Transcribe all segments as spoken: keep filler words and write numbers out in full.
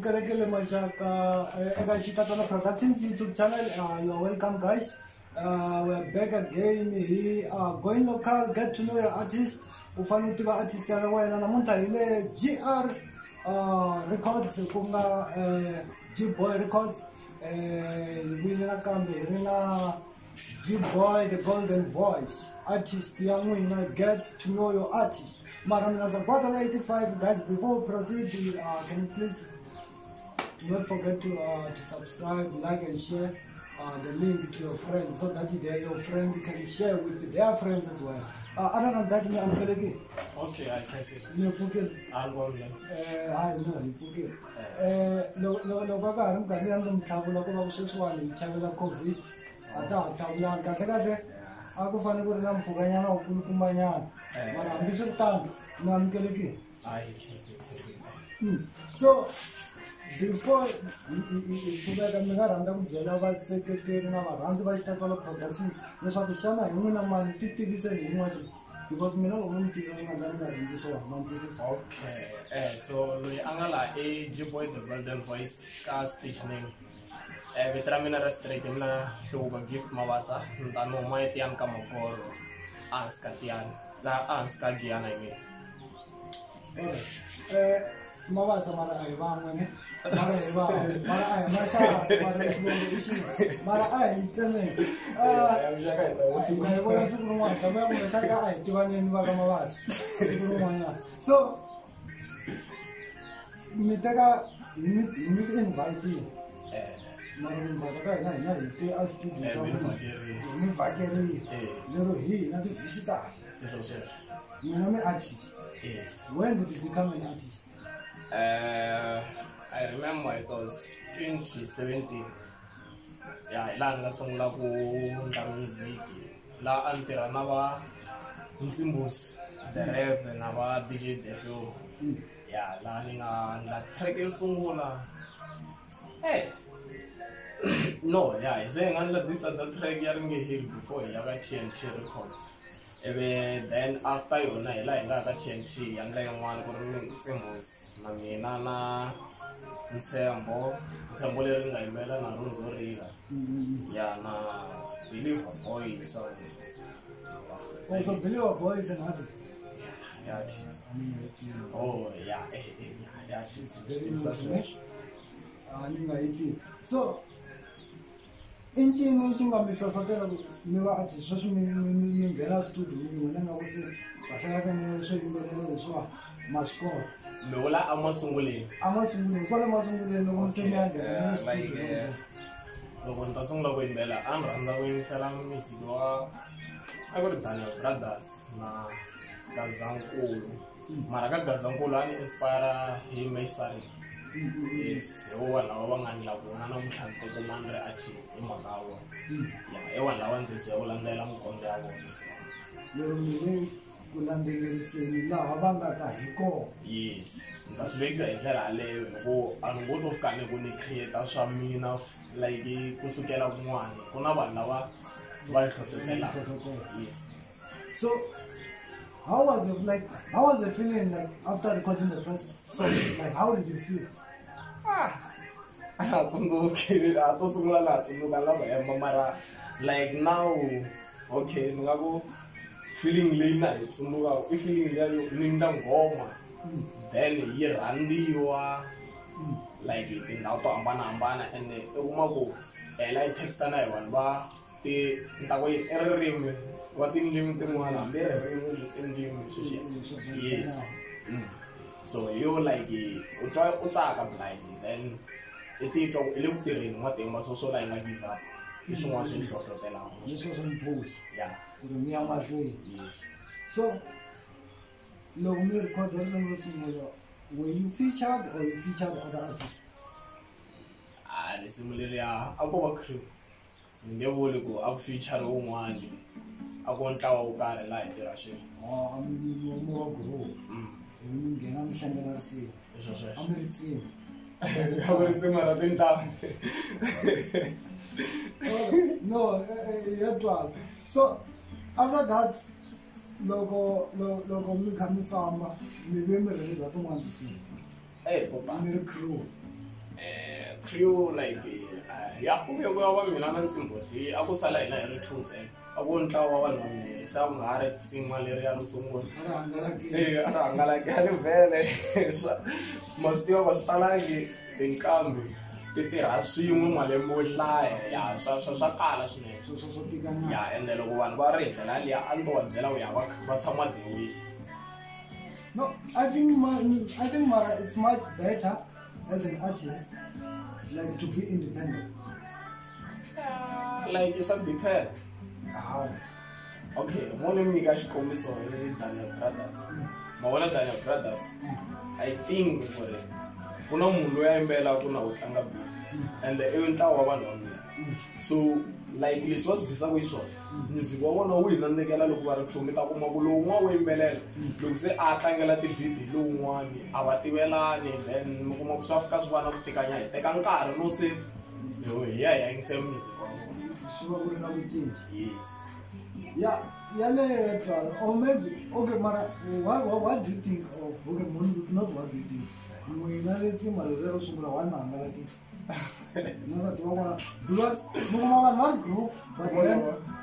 Amukelekele Mashaka Egashitana Productions YouTube channel. Uh, you are welcome, guys. Uh, we're back again. Here, uh, going local, get to know your artist. Ufanutiva artist Karawa and Namunta ile G R uh, Records, Kunga uh, G Boy Records. William Kambi, Rina G Boy, the Golden Voice artist. Young winner, get to know your artist. Madam Bottle eighty-five, guys. Before we proceed, uh, can you please do not forget to uh, to subscribe, like, and share uh, the link to your friends so that they, your friends can share with their friends as well. Uh, other than that, I'm telling you. Okay, I can see. No, okay. I'll go then. Uh, I know, it's okay. Uh, no, no, no, Baba, I'm going to travel over this one, travel over COVID. I thought, travel on Casagate. Aku fana ko na mfuganya na ukulukumanya mara mbiso tano na mkeleki. So before kuba kamera randa kujela ba secretary na baranzi ba istakala production leswa kushana yimwe na mali titikise yimwazo because mina ngomuntu ngizana na mbiso wa mbiso. Okay, eh so lo angala e G Boy the Golden Voice ka stage name. Eh vitramina restrict mina hluba gift mawasa ntano mai tiam ka mokoro anska tian la anska giana imi. Eh mawasa mara ai bangwe ne mara ai ba mara ai masha mara ishi mara ai tsene ah ai ko su kuma kama mu saka ai tibanye ni ba kama mawasa kuma so mitaka limit limit invite eh Marum Badaga, I they ask you to come in Vakeri, Lero he, not the visitors. You know, an artist. Yes. When did you become an artist? Uh, I remember it was twenty seventeen. Yeah, I learned song la ku music. La antera nava Nzimbus, the rap and our D J the show. Yeah, learning on la track song. Hey. No, yeah, it's saying under this other track you're here before you got T N T records. Then after you know, like I got T N T and then one going symbols. Naminana, Nsembo, Nsembo ringa ibela na runzo riga. Yeah, na believe a boy so. Also, believe a boy is an artist. Yeah, artist. Oh, yeah, yeah, artist. So. Inchi ni singa mishofotela miwa ati sosu mi mi vera studio ni nanga wose basaka ni so ngolo so masko lola amasungule amasungule kwala masungule no msemyanga like lo nta sungula ko imbela anranda we salam misiwa akori tani brothers na Gazankulu mara ka Gazankulu ani inspire him Maisari. Yes, ewa lawa wangani la bona na mhlanto ko mandre artist imakawa. Yeah, ewa lawa nje ulandela mkonde yabo. Lero mine kulandeliseni la abanga ka hiko. Yes. Ndasibeka indlela leyo ngo angoto fukane kuni creator swa mina like kusukela kun'wana. Kuna vanhu lava va hlohlotela. Yes. So how was it like? How was the feeling like after recording the first song? Like how did you feel? Ah, I don't know. Okay, I don't know. I don't know. Mara, like now, okay, ngago feeling lina. It's ngago feeling like ninda ngoma. Then year andi wa like it in auto ambana ambana and umago. Like text na iwan ba te ntakoy errim. What in lim tumuana there in lim yes. So you like you try utaka like then it is a little bit what they must also like give up. This one is short of the now. This was imposed. Yeah. Yes. So no me record were you featured or you featured other artists? Ah, the similar yeah, I go a crew. Never will go up feature one. I want to got a light there. Oh, I mean, you more grow. Mm. You I'm sending us here. I'm a team. I'm a team. I think that. No, no, so after that, logo, logo, me coming from me, me, me, me, me, Hey, Papa. Me crew. eh crew like uh, ya ku yo wa mina na Ntsimbosi a ku sala ina hi two ntsena a ku ntlawa wa vanhu sa ku nga ri tsin'wa leri ya ri sungula eh a hangalaki a ni vele masitiva va stalangi tinkambi ti tirha swin'we malembe wo hlaya ya swa swa swa kala swinene so so so tikanya ya ende loko vanhu va ri ndlela liya a ni to wa byela u ya va va tshama dewi. No, I think ma- I think Mara, it's much better as an artist, like to be independent. Like it's a depend. How? Okay, one of me guys come so Daniel Brothers. Ma wala Daniel Brothers. I think for it. Kuna munhu ya imbela kuna utlanga bi. And the event wa vanhu. So like this was bisa we shot. Music wa wona wu inandekela loko va ri thumi ta kuma ku lowu n'wa wu yimbelela loko se a tlangela ti-beat lowun'wani a va tivelani then mi kuma ku swa fika swi va na ku tikanya hi teka nkarhi no se yo hi ya hi ya yingisela music wa vona. Swi va ku ri na ku cinca. Yes. Yeah, yaleyo twala. Or maybe okay, Mara, what, what what do you think of okay, munhu not what do you think? N'wina le Tsimba lero sungula wa hangalaki. No tiva vona because mi kuma vanhu va ri group but then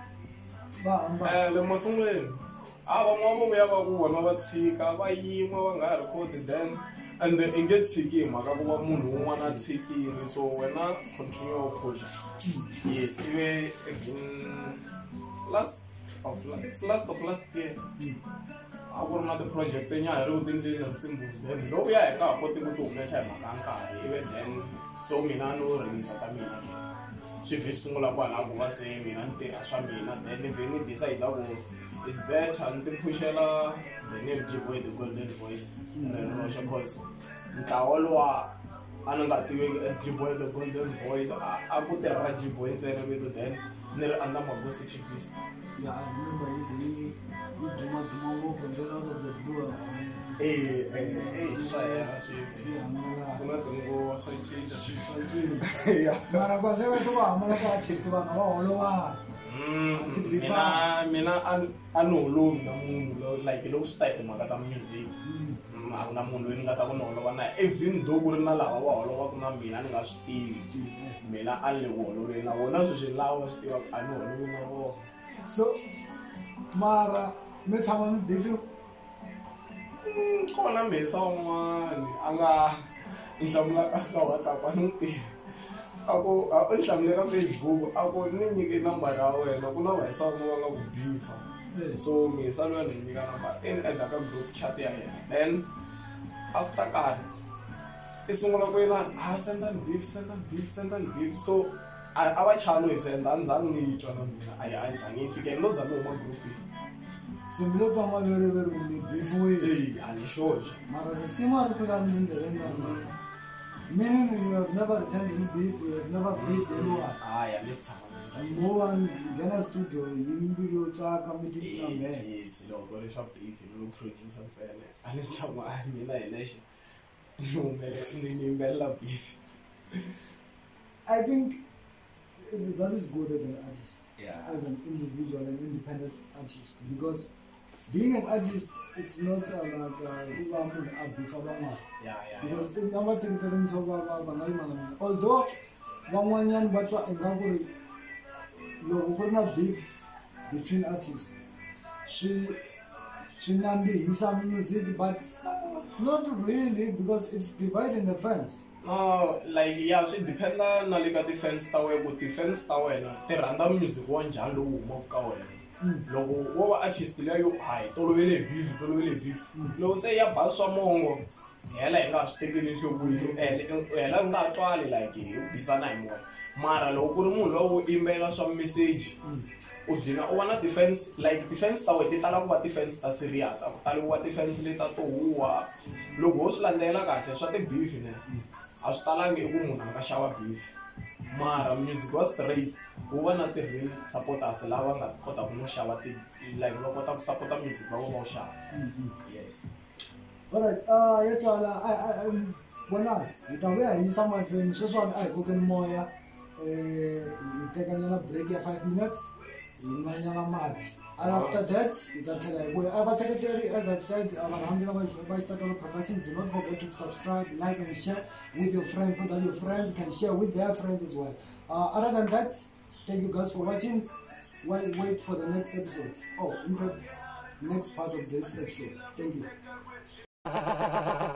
Eh le masunguleni a van'wana vo vuya va ku vona va tshika va yima va nga ha record then and then i nge tshiki hi mhaka ku va munhu wun'wana a tshikile so wena continue u push. Yes ive again last of last last of last year a ku ri na ti-project nyana ri ku tindleni na Ntsimbosi then lowuya hi nga ha koti ku ti humesa hi mhaka nkarhi ive then so mina no release ka mina swi vhe sungula kwalaha ku va se mina ni tirha swa mina then ni vhe ni decide ku it's better ni ti phushela the name G-Boy the Golden Voice roxa cause ntlawa lowa a ni nga tiveki as G-Boy the Golden Voice a ku tirha G-Boy ntsena vito then ni ri under Magosi checklist. Yeah, I remember he's he he duma duma ngopfu and then out of the blue. Eh eh eh swa hela swi Yeah, mala. ku na tinguva swa cinca Swi cinca. Mara kwa zwe to va mala ka artist vanhu va holova. mina mina a ni holovi na munhu like loko swi ta hi timhaka ta music a ku na munhu loyi ni nga ta ku ni holova na even though ku ri na lava va holovaku na mina ni nga swi tivi mina a ni le ku holoveni na vona sweswi lawa swi tiva a ni holovi na vona. So mara mi tshama mi bifi kona mhesa wun'wani a nga nhlamulaka ka WhatsApp a ni n'wi tivi a ku a u hlamule ka Facebook a ku ni nyike nambara ya wena ku na vahisa van'we va nga ku bifa so mhesa loyi a ni nyika nambara i ni endla ka group chat ya yena then after karhi i sungula ku yena a senda ni beef senda ni beef senda ni beef so a va chalo hi senda a ni zangi ni yi twa na mina a yi a yi zangi yi fike ni lo zame huma groupini so mi lo twa maveri veri ku mi bifiwile eyi a ni xoxa mara risimu a ri fika mi ndleleni na meaning you have never returned any beef you have never beefed anyone hayi a ni si tshama no one nghena studio yimbi yo tsaka mi ti tlambela yes loko ri swa beef lo producer ntsena a ni si tshama a mina hi nexe ni humele ni yimbelela beef. I think that is good as an artist, Yeah. as an individual, an independent artist, because being an artist, it's not uh, like example uh, before Yeah, yeah. because in number secretary so although one one yan but example no beef between artists, she she not be some music, but not really because it's dividing the fans. No, like yeah, swi dependa na le ka ti-fans ta wena ku ti-fans ta wena ti rhandza music wa njhani lowu humaka ka wena. Loko wo va artist leya yo hayi tolovele beef tolovele beef loko se ya ba swa mongo hela hi nga swi tekeli enhlokweni hela u nga twali like hi bisana hi moya mara loko ku ri munhu loyi wo imbela swa message u dlina u va na ti-fans like ti-fans ta wena ti tala ku va ti-fans ta serious a ku tali ku va ti-fans leta to huwa loko ho swi landzelela kahle swa ti-beef ne a swi talangi i ku munhu a nga xava beef mara music wa straight wu va na ti-real supporters lava nga kotaka no xava ti like va kota ku supporta music va vo va wu xava. Yes. Alright, uh, ya twala I I bona hi ta vuya hi yisa mahlweni sweswiwani a hi kokeni moya eh hi tekanyana break ya five minutes And after that, our secretary, as I said, our Startup Production, do not forget to subscribe, like, and share with your friends so that your friends can share with their friends as well. Uh, other than that, thank you guys for watching. Wait, wait for the next episode. Oh, in fact, next part of this episode. Thank you.